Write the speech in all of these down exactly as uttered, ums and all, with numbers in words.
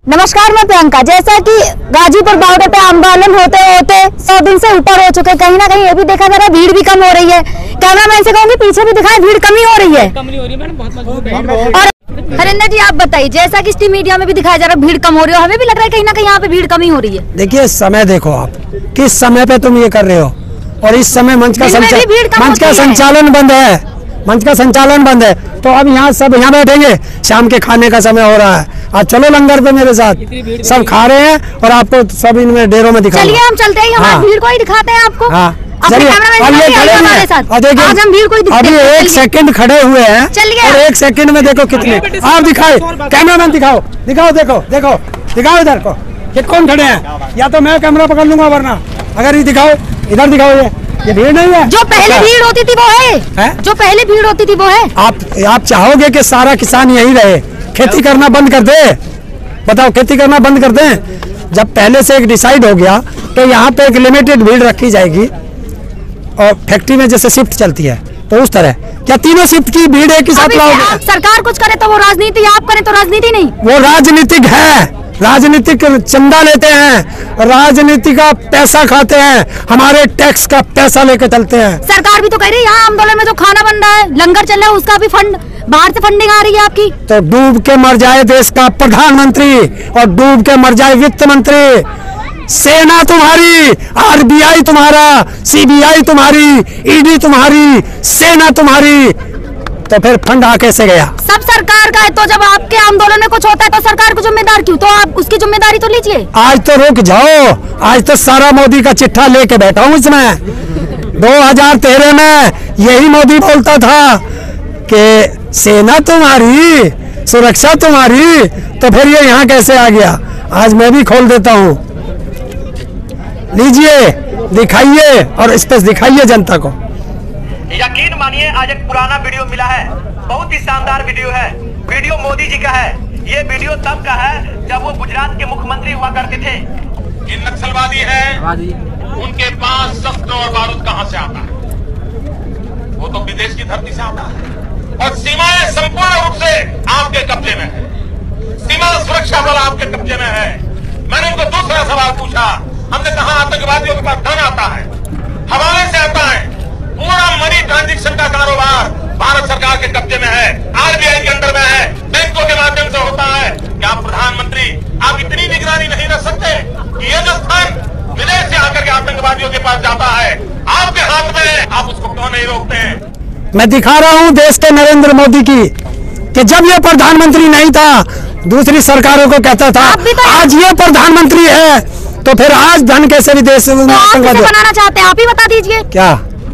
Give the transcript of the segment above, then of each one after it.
नमस्कार, मैं प्रियंका। जैसा कि गाजीपुर बॉर्डर पे आंदोलन होते होते सौ दिन से ऊपर हो चुके, कहीं ना कहीं ये भी देखा जा रहा है भीड़ भी कम हो रही है। कैमरामैन से कहूंगी पीछे भी दिखाएं, भीड़ कमी हो रही है, कम नहीं हो रही मैडम, बहुत मजबूत है। और हरिंदर जी आप बताइए, जैसा कि स्टीम मीडिया में भी दिखाया जा रहा है भीड़ कम हो रही है, हमें भी लग रहा है कहीं ना कहीं यहाँ पे भीड़ कमी हो रही है। देखिए समय देखो, आप किस समय पे तुम ये कर रहे हो, और इस समय मंच का मंच का संचालन बंद है, मंच का संचालन बंद है। तो अब यहाँ सब यहाँ बैठेंगे, शाम के खाने का समय हो रहा है, आज चलो लंगर पे मेरे साथ, सब खा रहे हैं और आपको सब इनमें डेरों में दिखा। चलिए हम चलते हैं, हमारी भीड़ को ही दिखाते हैं आपको। हाँ चलिए, अब ये खड़े हैं और देखिए आज हम भीड़ को ही दिखाते हैं। अभी एक सेकंड खड़े हुए हैं और एक सेकंड में देखो कितने आप दिखाए, कैमरामैन दिखाओ दिखाओ देखो देखो दिखाओ इधर को, ये कौन खड़े हैं, या तो मैं कैमरा पकड़ लूंगा वरना, अगर ये दिखाओ इधर दिखाओ, ये ये भीड़ नहीं है जो पहले भीड़ होती थी वो है, है? जो पहले भीड़ होती थी वो है। आप आप चाहोगे कि सारा किसान यही रहे, खेती करना बंद कर दे? बताओ, खेती करना बंद कर दें? जब पहले से एक डिसाइड हो गया तो यहाँ पे एक लिमिटेड भीड़ रखी जाएगी और फैक्ट्री में जैसे शिफ्ट चलती है तो उस तरह, क्या तीनों शिफ्ट की भीड़ एक ही साथ लाओगे? सरकार कुछ करे तो वो राजनीति, आप करें तो राजनीति नहीं। वो राजनीतिक है, राजनीतिक चंदा लेते हैं, राजनीति का पैसा खाते हैं, हमारे टैक्स का पैसा लेकर चलते हैं। सरकार भी तो कह रही है यहाँ आंदोलन में जो खाना बन रहा है, लंगर चल रहा है, उसका भी फंड बाहर से फंडिंग आ रही है आपकी। तो डूब के मर जाए देश का प्रधानमंत्री और डूब के मर जाए वित्त मंत्री, सेना तुम्हारी, आरबीआई तुम्हारा, सीबीआई तुम्हारी, ईडी तुम्हारी, सेना तुम्हारी, तो फिर फंड आ कैसे गया? सब सरकार का है, तो जब आपके आंदोलन में कुछ होता है तो सरकार को जिम्मेदार क्यों? तो आप उसकी जिम्मेदारी तो लीजिए। आज तो रुक जाओ, आज तो सारा मोदी का चिट्ठा लेके बैठा हूँ इसमें। दो हजार तेरह में यही मोदी बोलता था कि सेना तुम्हारी, सुरक्षा तुम्हारी, तो फिर ये यहाँ कैसे आ गया? आज मैं भी खोल देता हूँ, लीजिए दिखाइए और इस पर दिखाइए जनता को। यकीन मानिए आज एक पुराना वीडियो मिला है, बहुत ही शानदार वीडियो है, वीडियो मोदी जी का है। ये वीडियो तब का है जब वो गुजरात के मुख्यमंत्री हुआ करते थे। ये नक्सलवादी है, उनके पास शस्त्र और बारूद कहां से आता है? वो तो विदेश की धरती से आता है और सीमाएं संपूर्ण रूप से आपके कब्जे में है, सीमा सुरक्षा बल आपके कब्जे में है। मैंने उनको दूसरा सवाल पूछा, हमने कहा आतंकवादियों के पास धन आता है, हवाले से आता है, पूरा मनी ट्रांजैक्शन का कारोबार भारत सरकार के कब्जे में है, आरबीआई के अंडर में है, बैंकों के माध्यम से होता है। क्या प्रधानमंत्री आप इतनी निगरानी नहीं रख सकते कि ये जो स्थान विदेश से आकर के आतंकवादियों के पास जाता है आपके हाथ में है, आप उसको क्यों नहीं रोकते हैं? मैं दिखा रहा हूँ देश के नरेंद्र मोदी की, कि जब ये प्रधानमंत्री नहीं था दूसरी सरकारों को कहता था, आज ये प्रधानमंत्री है तो फिर आज धन कैसे विदेश से बनाना चाहते हैं? आप ही बता दीजिए। क्या?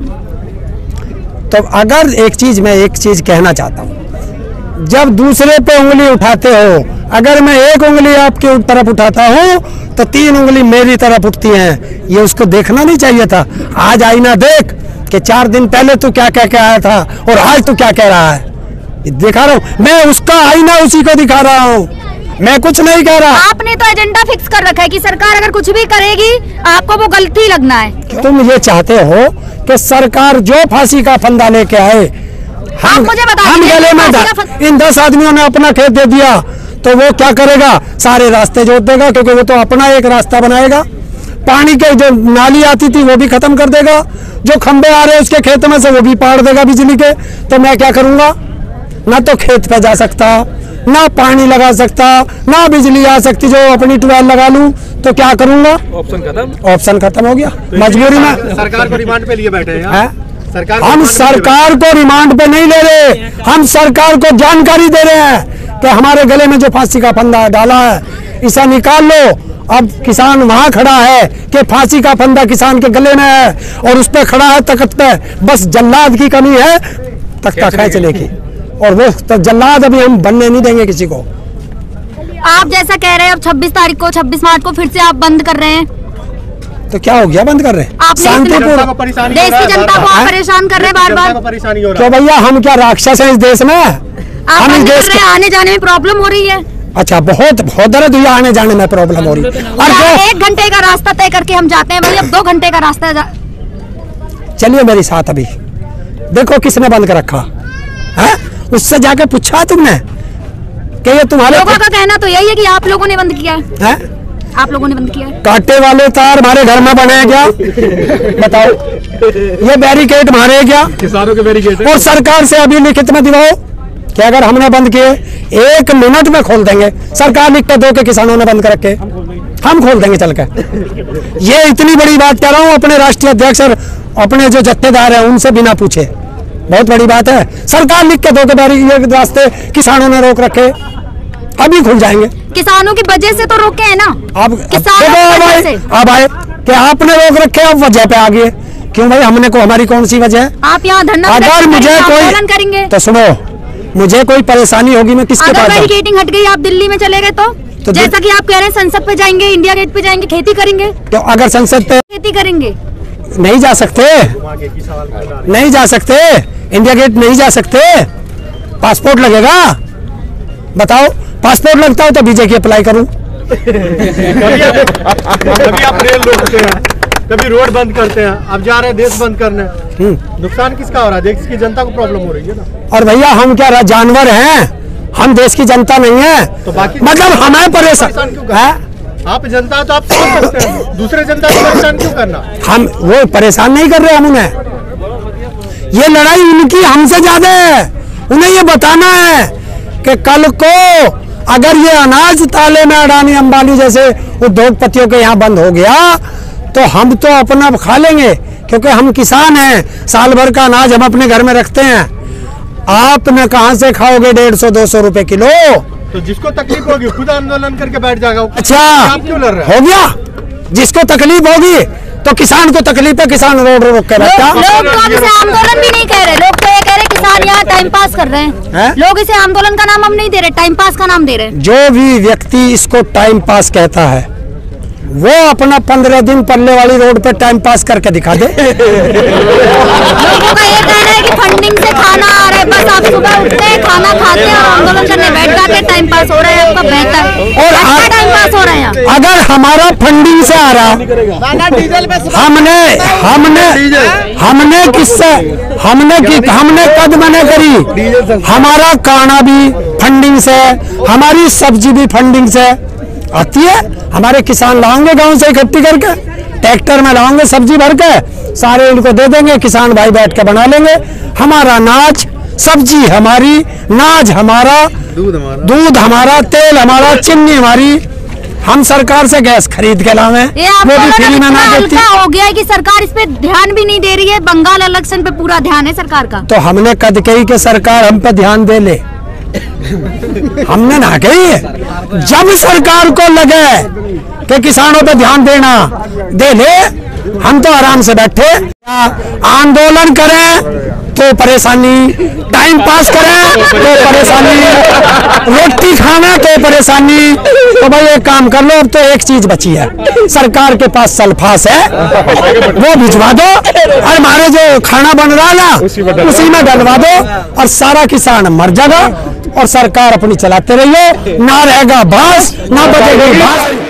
तो अगर एक चीज मैं एक चीज कहना चाहता हूँ, जब दूसरे पे उंगली उठाते हो, अगर मैं एक उंगली आपकी तरफ उठाता हूँ तो तीन उंगली मेरी तरफ उठती हैं, ये उसको देखना नहीं चाहिए था? आज आईना देख कि चार दिन पहले तू क्या क्या कह आया था और आज तू क्या कह रहा है, दिखा रहा हूँ मैं, उसका आईना उसी को दिखा रहा हूँ, मैं कुछ नहीं कह रहा। आपने तो एजेंडा फिक्स कर रखा है कि सरकार अगर कुछ भी करेगी आपको वो गलती लगना है। तुम ये चाहते हो कि सरकार जो फांसी का फंदा लेके आए, हम हम गले में, इन दस आदमियों ने अपना खेत दे दिया तो वो क्या करेगा? सारे रास्ते जोड़ देगा, क्योंकि वो तो अपना एक रास्ता बनाएगा। पानी के जो नाली आती थी वो भी खत्म कर देगा, जो खंबे आ रहे हैं उसके खेत में से वो भी पाड़ देगा बिजली के। तो मैं क्या करूंगा? ना तो खेत पे जा सकता, ना पानी लगा सकता, ना बिजली आ सकती, जो अपनी ट्यूबवेल लगा लूं तो क्या करूंगा? ऑप्शन खत्म, ऑप्शन खत्म हो गया। मजबूरी में सरकार को रिमांड पे लिए बैठे हैं। सरकार हम सरकार को रिमांड पे नहीं ले रहे, हम सरकार को जानकारी दे रहे हैं कि हमारे गले में जो फांसी का फंदा डाला है इसे निकाल लो। अब किसान वहां खड़ा है कि फांसी का फंदा किसान के गले में है और उस पे खड़ा है तख्त पे, बस जल्लाद की कमी है तख्ता खींच लेगी, और वो तो जल्लाद अभी हम बनने नहीं देंगे किसी को। आप जैसा कह रहे हैं अब छब्बीस तारीख को, छब्बीस मार्च को फिर से आप बंद कर रहे हैं, तो क्या हो गया? बंद कर रहे हैं शांतिपूर्ण, देश की जनता को आप परेशान कर रहे हैं बार बार। तो भैया हम क्या राक्षस हैं इस देश में? हम इस देश में आने जाने में प्रॉब्लम हो रही है। अच्छा, बहुत बहुत दर्द हुआ, आने जाने में प्रॉब्लम हो रही है। और जो एक घंटे का रास्ता तय करके हम जाते हैं भाई, अब दो घंटे का रास्ता। चलिए मेरे साथ, अभी देखो किसने बंद कर रखा है, उससे जाकर पूछा तुमने? कि ये तुम्हारे लोगों का कहना तो यही है कि आप लोगों ने बंद किया है, है? आप लोगों ने बंद किया है। कांटे वाले तार हमारे घर में बने हैं क्या? बताओ, ये बैरिकेड हमारे हैं क्या? किसानों के बैरिकेड। और सरकार से अभी लिखित में दिखाओ कि अगर हमने बंद किए एक मिनट में खोल देंगे। सरकार लिख के दो के किसानों ने बंद कर रखे, हम खोल देंगे चल के। ये इतनी बड़ी बात कह रहा हूँ, अपने राष्ट्रीय अध्यक्ष और अपने जो जत्थेदार हैं उनसे बिना पूछे, बहुत बड़ी बात है। सरकार लिख के दो के बैरिकेड रास्ते किसानों ने रोक रखे, अभी खुल जाएंगे। किसानों की वजह से तो रोके हैं ना, अब किसानों की वजह से। अब आए कि आपने रोक रखे, अब वजह पे आ गए। क्यों भाई, हमने को हमारी कौन सी वजह है? आप यहाँ धरना अगर मुझे कोई करेंगे तो सुनो, मुझे कोई परेशानी होगी मैं किसके पास जाऊं? अगर बैरिकेडिंग हट गई, आप दिल्ली में चले गए तो, तो जैसा कि आप कह रहे हैं संसद पे जाएंगे, इंडिया गेट पे जाएंगे, खेती करेंगे। तो अगर संसद पे खेती करेंगे नहीं जा सकते, नहीं जा सकते, इंडिया गेट नहीं जा सकते, पासपोर्ट लगेगा। बताओ, पासपोर्ट लगता हो तो वीजा की अप्लाई करूं। कभी आप रेल रोकते हैं, कभी रोड बंद करते हैं, अब जा रहे हैं देश बंद करने। नुकसान किसका हो रहा है? देश की जनता को प्रॉब्लम हो रही है ना। और भैया हम क्या जानवर हैं? हम देश की जनता नहीं है, तो बाकी मतलब हमें परेशान क्यों करना? आप जनता तो आप समझ सकते हैं, दूसरे जनता को परेशान क्यों करना? हम वो परेशान नहीं कर रहे हम उन्हें, ये लड़ाई उनकी हमसे ज्यादा है। उन्हें ये बताना है कि कल को अगर ये अनाज ताले में अडानी अंबानी जैसे उद्योगपतियों के यहाँ बंद हो गया तो हम तो अपना खा लेंगे, क्योंकि हम किसान हैं, साल भर का अनाज हम अपने घर में रखते हैं। आप न कहाँ से खाओगे डेढ़ सौ दो सौ रुपए किलो? तो जिसको तकलीफ होगी खुद आंदोलन करके बैठ जाएगा। अच्छा, आप क्यों लड़ रहे हैं? हो गया, जिसको तकलीफ होगी तो किसान को तकलीफ है, किसान रोड रोक कर बैठा। लोग तो अब इसे आंदोलन भी नहीं कह रहे, लोग तो ये कह रहे किसान यहाँ टाइम पास कर रहे हैं, है? लोग इसे आंदोलन का नाम हम नहीं दे रहे, टाइम पास का नाम दे रहे हैं। जो भी व्यक्ति इसको टाइम पास कहता है वो अपना पंद्रह दिन पल्ले वाली रोड पे टाइम पास करके दिखा दे। लोगों का ये कहना है कि फंडिंग से खाना आ रहा है, बस आप सुबह उठते हैं, खाना खाते हैं और आंदोलन करने बैठ जाते हैं, टाइम पास हो रहा है आपका बेहतर। और अच्छा टाइम पास हो रहा है यहाँ। अगर हमारा फंडिंग से आ रहा, हमने हमने हमने किससे हमने कि, हमने कद मने करी, हमारा काना भी फंडिंग से, हमारी सब्जी भी फंडिंग से आती है। हमारे किसान लाएंगे गांव से इकट्ठी करके, ट्रैक्टर में लाएंगे सब्जी भर के, सारे इनको दे देंगे, किसान भाई बैठ के बना लेंगे। हमारा नाच, सब्जी हमारी, नाज हमारा, दूध हमारा, दूध हमारा, तेल हमारा, चीनी हमारी। हम सरकार से गैस खरीद के लावे, वो भी फ्री में ना देती। हो गया है कि सरकार इस पे ध्यान भी नहीं दे रही है, बंगाल इलेक्शन पे पूरा ध्यान है सरकार का। तो हमने कद कही कि सरकार हम पे ध्यान दे ले, हमने ना कही। जब सरकार को लगे कि किसानों पे ध्यान देना दे ले, हम तो आराम से बैठे। आंदोलन करें तो परेशानी, टाइम पास करें तो परेशानी, रोटी खाना तो परेशानी। तो भाई एक काम कर लो, अब तो एक चीज बची है, सरकार के पास सल्फास है, वो भिजवा दो, और हमारे जो खाना बन रहा है ना उसी में डलवा दो, और सारा किसान मर जाएगा और सरकार अपनी चलाते रहिए। ना रहेगा बांस, ना बजेगी बांस।